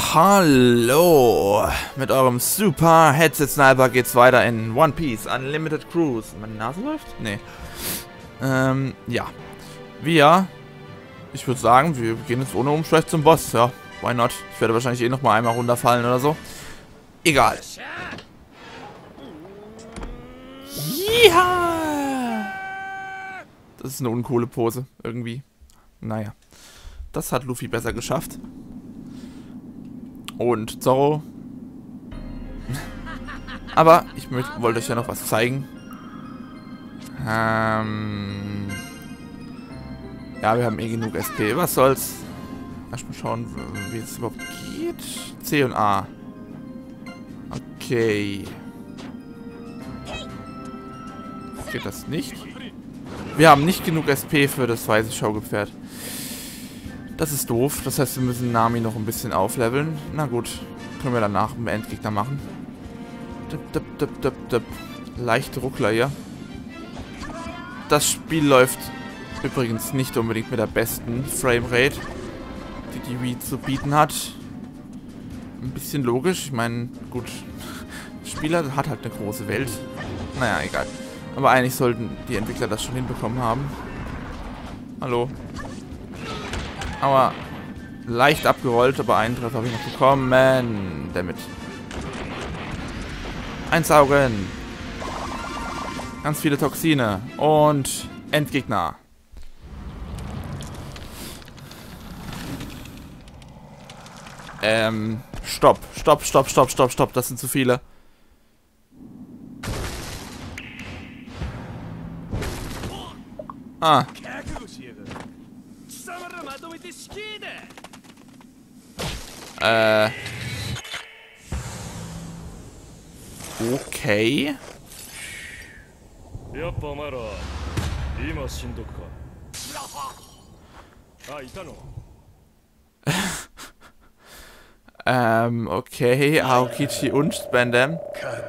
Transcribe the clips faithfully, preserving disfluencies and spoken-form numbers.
Hallo! Mit eurem Super Headset Sniper geht's weiter in One Piece Unlimited Cruise. Meine Nase läuft? Nee. Ähm, ja. Wir, ich würde sagen, wir gehen jetzt ohne Umschwäch zum Boss, ja. Why not? Ich werde wahrscheinlich eh nochmal einmal runterfallen oder so. Egal. Ja! Das ist eine uncoole Pose, irgendwie. Naja. Das hat Luffy besser geschafft. Und Zorro. Aber ich wollte euch ja noch was zeigen. Ähm ja, wir haben eh genug S P. Was soll's? Erstmal schauen, wie es überhaupt geht. C und A. Okay. Geht das nicht? Wir haben nicht genug S P für das weiße Schaugepferd. Das ist doof. Das heißt, wir müssen Nami noch ein bisschen aufleveln. Na gut. Können wir danach einen Endgegner machen. Dip, dip, dip, dip, dip. Leichte Ruckler hier. Das Spiel läuft übrigens nicht unbedingt mit der besten Framerate, die die Wii zu bieten hat. Ein bisschen logisch. Ich meine, gut. Der Spieler hat halt eine große Welt. Naja, egal. Aber eigentlich sollten die Entwickler das schon hinbekommen haben. Hallo. Aber leicht abgerollt, aber einen Treffer habe ich noch bekommen. Damit. Einsaugen. Ganz viele Toxine. Und Endgegner. Ähm, stopp. Stopp, stopp, stopp, stopp, stopp. Das sind zu viele. Ah. Äh. Okay. ähm, okay. Aokichi und Spandam.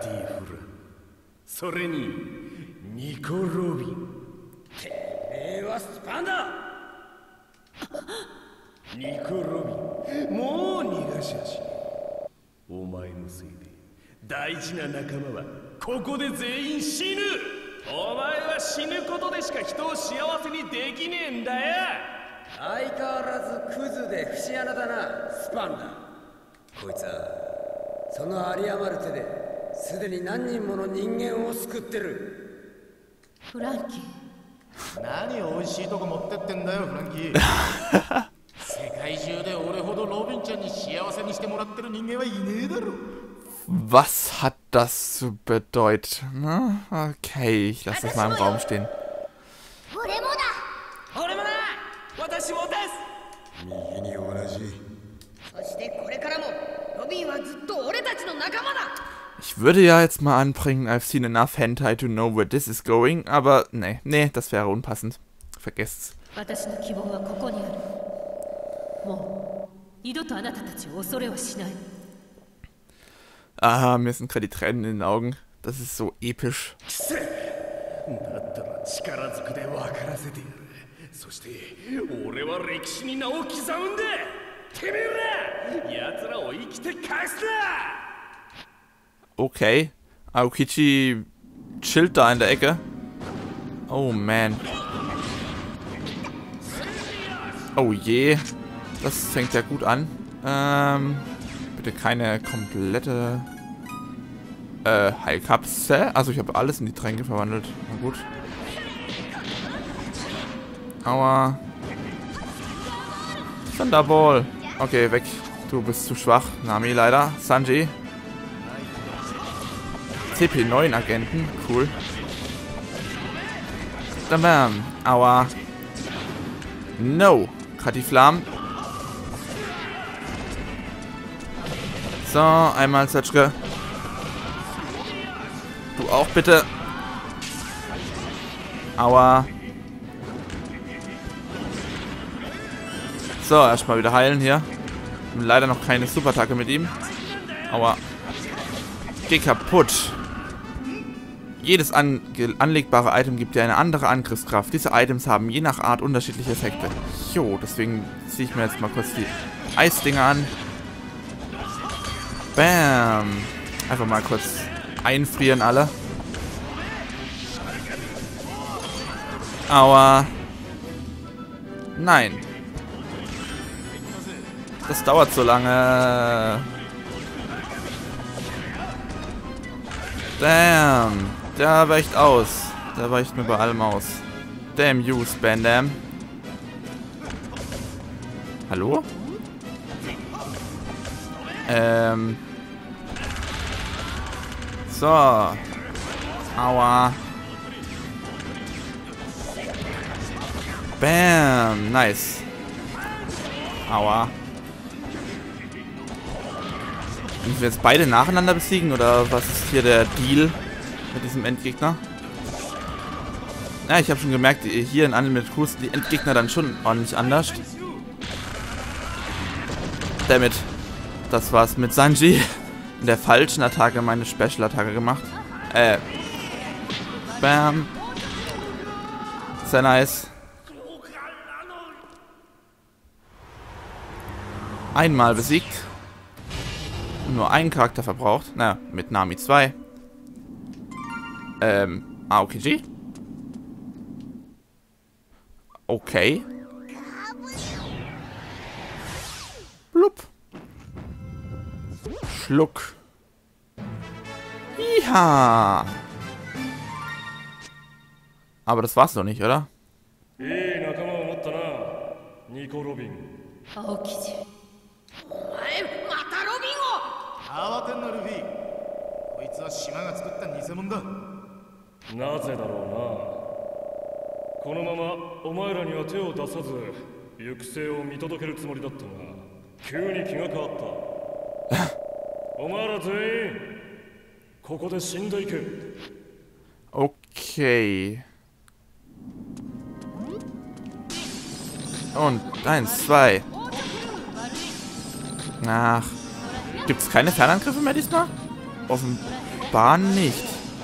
Was hat das zu bedeuten? Okay, ich lasse das mal im Raum stehen. Ich würde ja jetzt mal anbringen, I've seen enough hentai to know where this is going, aber nee, nee, das wäre unpassend. Vergesst's. Aha, mir sind gerade die Tränen in den Augen. Das ist so episch. Okay. Aokichi chillt da in der Ecke. Oh man. Oh je. Das fängt ja gut an. Ähm, bitte keine komplette äh, Heilkapsel. Also ich habe alles in die Tränke verwandelt. Na gut. Aua. Thunderball. Okay, weg. Du bist zu schwach. Nami leider. Sanji. C P neun Agenten. Cool. Bam. Aua. No. Katiflam. So, einmal Zetschke. Du auch bitte. Aua. So, erstmal wieder heilen hier. Leider noch keine Superattacke mit ihm. Aua. Geh kaputt. Jedes an anlegbare Item gibt dir eine andere Angriffskraft. Diese Items haben je nach Art unterschiedliche Effekte. Jo, deswegen ziehe ich mir jetzt mal kurz die Eisdinger an. Bam. Einfach mal kurz einfrieren alle. Aua. Nein. Das dauert so lange. Damn. Der weicht aus. Der weicht mir bei allem aus. Damn you, Spandam. Hallo? Ähm. So. Aua. Bam. Nice. Aua. Müssen wir jetzt beide nacheinander besiegen? Oder was ist hier der Deal mit diesem Endgegner? Ja, ich habe schon gemerkt, hier in Unlimited Cruise die Endgegner dann schon ordentlich anders. Damit. Das war's mit Sanji. In der falschen Attacke meine Special-Attacke gemacht. Äh. Bam. Sehr nice. Einmal besiegt. Und nur einen Charakter verbraucht. Naja, mit Nami zwei. Ähm, Aokiji? Okay. Blub. Schluck. Ja. Aber das war's doch nicht, oder? Okay. Und eins, zwei. Ach. Gibt es keine Fernangriffe mehr diesmal? Offenbar nicht.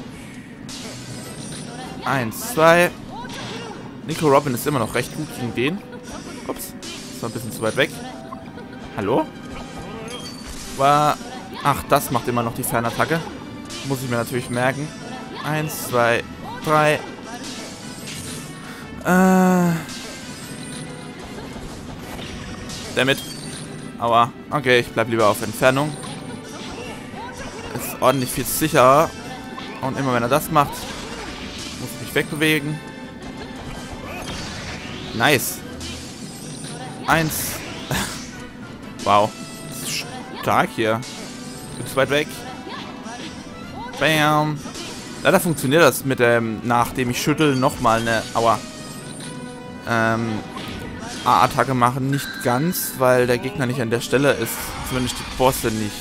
Eins, zwei. Nico Robin ist immer noch recht gut gegen den. Ups. Ist noch ein bisschen zu weit weg. Hallo? War. Ach, das macht immer noch die Fernattacke. Muss ich mir natürlich merken. Eins, zwei, drei. Äh. Damit. Aua. Okay, ich bleib lieber auf Entfernung. Ist ordentlich viel sicherer. Und immer wenn er das macht, muss ich mich wegbewegen. Nice. Eins. Wow. Das ist stark hier. Bin zu weit weg. Bam. Leider funktioniert das mit dem, nachdem ich schüttel, nochmal eine Aua. Ähm. A-Attacke machen nicht ganz, weil der Gegner nicht an der Stelle ist. Zumindest die Bosse nicht.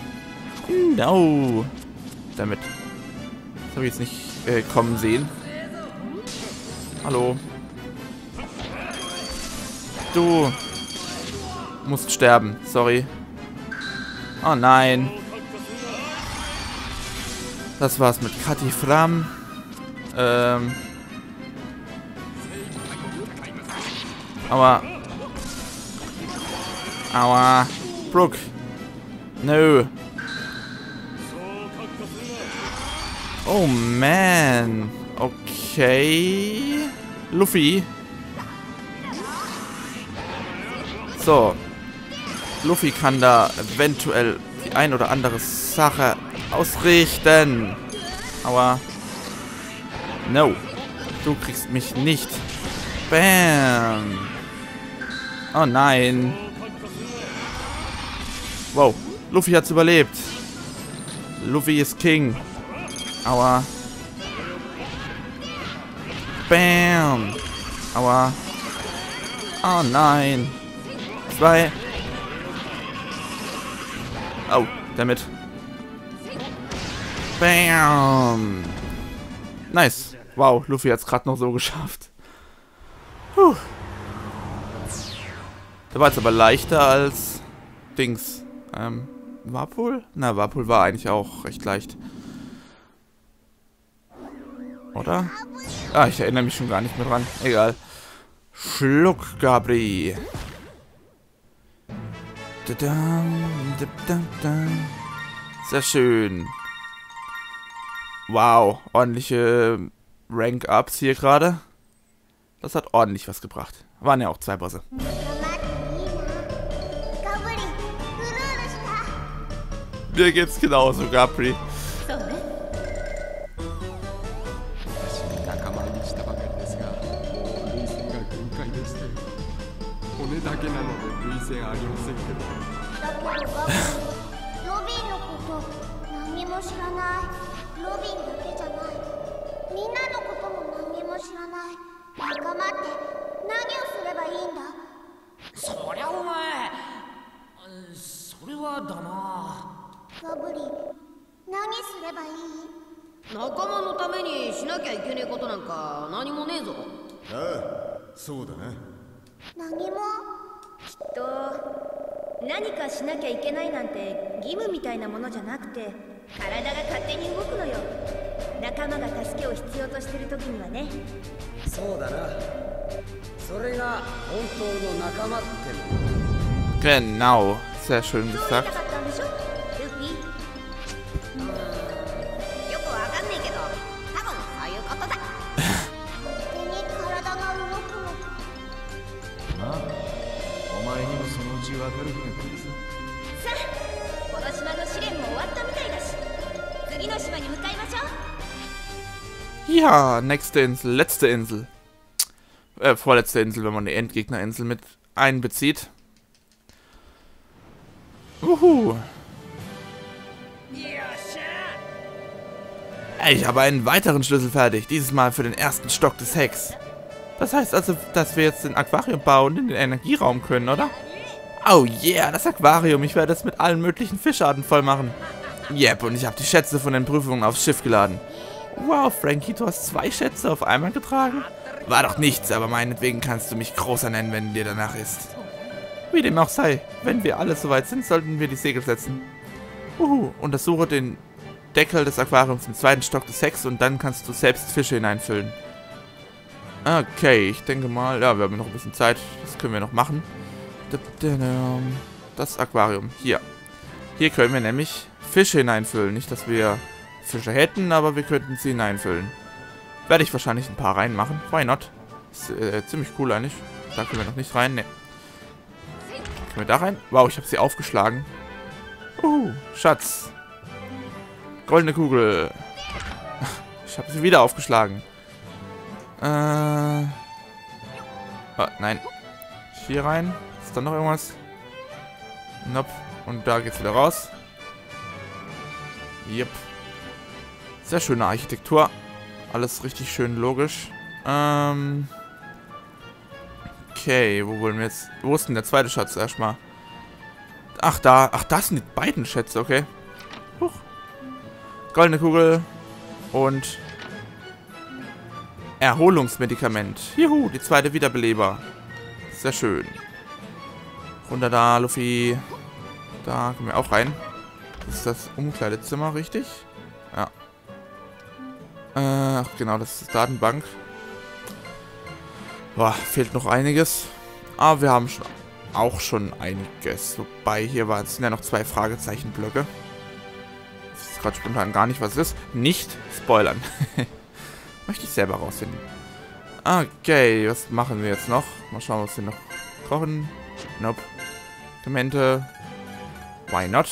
No. Damit. Das habe ich jetzt nicht äh, kommen sehen. Hallo. Du musst sterben. Sorry. Oh nein. Das war's mit Kati Fram. Ähm. Aua. Aua. Brook. No. Oh man. Okay. Luffy. So. Luffy kann da eventuell die ein oder andere Sache ausrichten. Aber. No. Du kriegst mich nicht. Bam. Oh nein. Wow. Luffy hat's überlebt. Luffy ist King. Aua. Bam. Aua. Oh nein. Zwei. Oh, damit. Bam. Nice. Wow, Luffy hat's gerade noch so geschafft. Puh. Der war jetzt aber leichter als Dings. Ähm, Warpool? Na, Warpool war eigentlich auch recht leicht. Oder? Ah, ich erinnere mich schon gar nicht mehr dran. Egal. Schluck, Gabri. Sehr schön. Wow, ordentliche Rank-Ups hier gerade. Das hat ordentlich was gebracht. Waren ja auch zwei Bosse. Mir geht's genauso, Gabri. Genau, sehr schön gesagt. Ja, nächste Insel, letzte Insel. Äh, vorletzte Insel, wenn man die Endgegnerinsel mit einbezieht. Uhu. Ich habe einen weiteren Schlüssel fertig, dieses Mal für den ersten Stock des Hecks. Das heißt also, dass wir jetzt den Aquariumbau und in den Energieraum können, oder? Oh yeah, das Aquarium. Ich werde es mit allen möglichen Fischarten voll machen. Yep, und ich habe die Schätze von den Prüfungen aufs Schiff geladen. Wow, Frankie, du hast zwei Schätze auf einmal getragen? War doch nichts, aber meinetwegen kannst du mich Großer nennen, wenn dir danach ist. Wie dem auch sei, wenn wir alle soweit sind, sollten wir die Segel setzen. Uhu, untersuche den Deckel des Aquariums im zweiten Stock des Hecks und dann kannst du selbst Fische hineinfüllen. Okay, ich denke mal, ja, wir haben noch ein bisschen Zeit, das können wir noch machen. Das Aquarium, hier. Hier können wir nämlich Fische hineinfüllen. Nicht, dass wir Fische hätten, aber wir könnten sie hineinfüllen. Werde ich wahrscheinlich ein paar reinmachen. Why not? Ist äh, ziemlich cool eigentlich. Da können wir noch nicht rein. Ne. Können wir da rein? Wow, ich habe sie aufgeschlagen. Uh, Schatz. Goldene Kugel. Ich habe sie wieder aufgeschlagen. Äh. Oh, nein. Hier rein. Ist da noch irgendwas? Nope. Und da geht's wieder raus. Yep. Sehr schöne Architektur. Alles richtig schön logisch. Ähm. Okay, wo wollen wir jetzt? Wo ist denn der zweite Schatz erstmal? Ach, da. Ach, das sind die beiden Schätze, okay. Huch. Goldene Kugel. Und Erholungsmedikament. Juhu, die zweite Wiederbeleber. Sehr schön. Runter da, Luffy. Da können wir auch rein. Das ist das Umkleidezimmer, richtig? Ja. Ach, genau, das ist die Datenbank. Boah, fehlt noch einiges. Aber wir haben schon auch schon einiges. Wobei, hier waren es ja noch zwei Fragezeichenblöcke. Das ist gerade spontan gar nicht, was es ist. Nicht spoilern. Möchte ich selber rausfinden. Okay, was machen wir jetzt noch? Mal schauen, was wir noch kochen. Nope. Dokumente. Why not?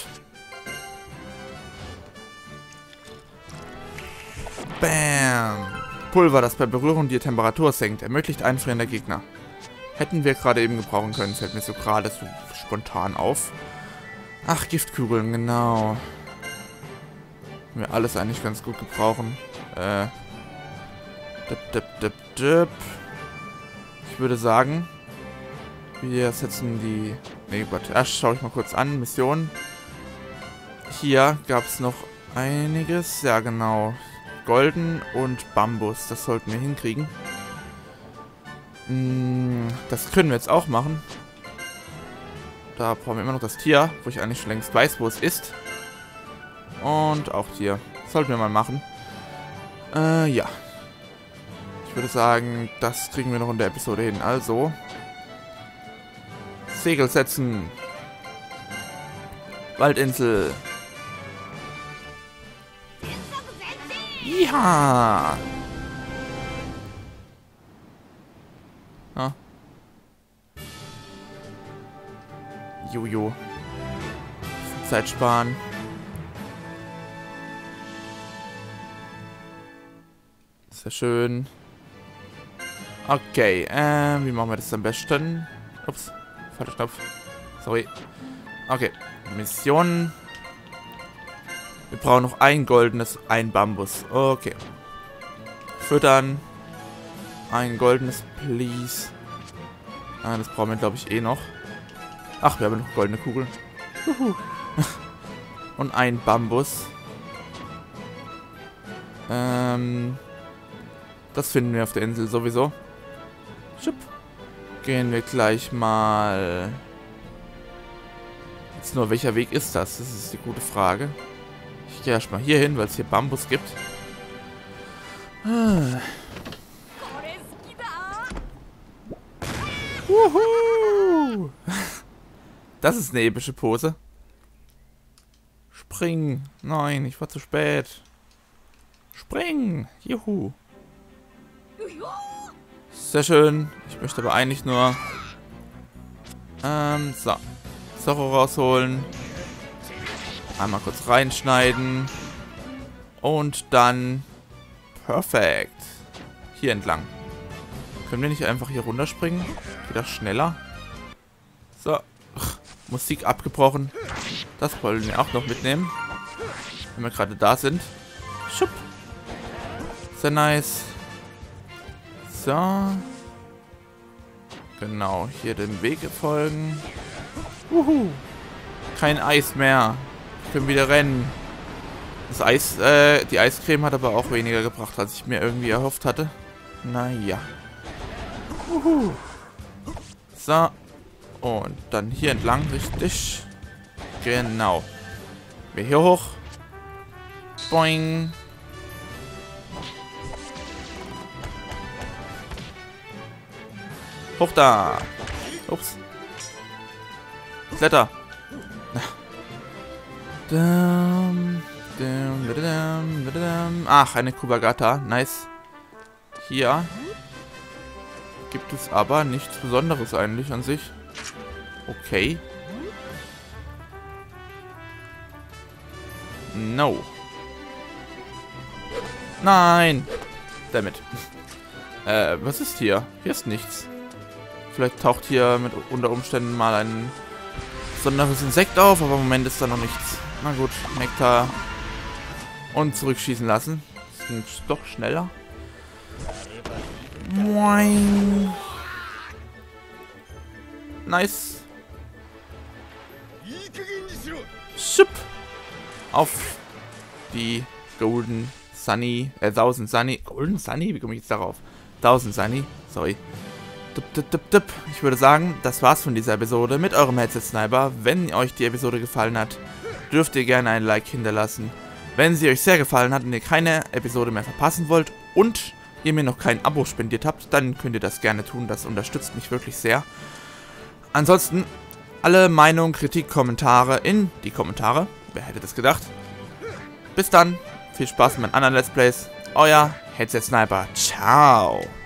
Bam! Pulver, das bei Berührung die Temperatur senkt, ermöglicht Einfrieren der Gegner. Hätten wir gerade eben gebrauchen können, fällt mir so gerade so spontan auf. Ach, Giftkugeln, genau. Können wir alles eigentlich ganz gut gebrauchen. Äh. Dip, dip, dip, dip. Ich würde sagen, wir setzen die... Nee, Gott, erst schaue ich mal kurz an. Mission. Hier gab es noch einiges. Ja, genau. Golden und Bambus. Das sollten wir hinkriegen. Das können wir jetzt auch machen. Da brauchen wir immer noch das Tier, wo ich eigentlich schon längst weiß, wo es ist. Und auch hier. Sollten wir mal machen. Äh, ja. Ich würde sagen, das kriegen wir noch in der Episode hin. Also, Segel setzen. Waldinsel. Ja. Ah. Jojo. Zeit sparen. Sehr schön. Okay, ähm, wie machen wir das am besten? Ups, falscher Knopf. Sorry. Okay, Mission. Wir brauchen noch ein goldenes, ein Bambus. Okay. Füttern. Ein goldenes, please. Ah, das brauchen wir, glaube ich, eh noch. Ach, wir haben noch goldene Kugeln. Und ein Bambus. Ähm, das finden wir auf der Insel sowieso. Schupp. Gehen wir gleich mal... Jetzt nur, welcher Weg ist das? Das ist die gute Frage. Ich gehe erstmal hier hin, weil es hier Bambus gibt. Ah. Wuhu! Das ist eine epische Pose. Spring. Nein, ich war zu spät. Spring. Juhu. Sehr schön. Ich möchte aber eigentlich nur... Ähm, so. Zorro rausholen. Einmal kurz reinschneiden. Und dann... Perfekt. Hier entlang. Können wir nicht einfach hier runterspringen? Geht das schneller? So. Ach, Musik abgebrochen. Das wollen wir auch noch mitnehmen. Wenn wir gerade da sind. Schupp. Sehr nice. So. Genau. Hier dem Weg folgen. Wuhu. Kein Eis mehr. Wir können wieder rennen. Das Eis, äh, die Eiscreme hat aber auch weniger gebracht, als ich mir irgendwie erhofft hatte. Naja. Wuhu. So. Und dann hier entlang, richtig. Genau. Wir hier hoch. Boing. Hoch da. Ups. Kletter. Ach, eine Kubagata. Nice. Hier gibt es aber nichts Besonderes eigentlich an sich. Okay. No. Nein. Damit. Äh, was ist hier? Hier ist nichts. Vielleicht taucht hier mit unter Umständen mal ein besonderes Insekt auf, aber im Moment ist da noch nichts. Na gut, Nektar. Und zurückschießen lassen. Das ging doch schneller. Moin. Nice. Schupp. Auf die Golden Sunny. Äh, Thousand Sunny. Golden Sunny? Wie komme ich jetzt darauf? Thousand Sunny. Sorry. Dup, dup, dup, dup. Ich würde sagen, das war's von dieser Episode mit eurem Headset Sniper. Wenn euch die Episode gefallen hat, dürft ihr gerne ein Like hinterlassen. Wenn sie euch sehr gefallen hat und ihr keine Episode mehr verpassen wollt und ihr mir noch kein Abo spendiert habt, dann könnt ihr das gerne tun. Das unterstützt mich wirklich sehr. Ansonsten, alle Meinungen, Kritik, Kommentare in die Kommentare. Wer hätte das gedacht? Bis dann. Viel Spaß mit meinen anderen Let's Plays. Euer Headset Sniper. Ciao.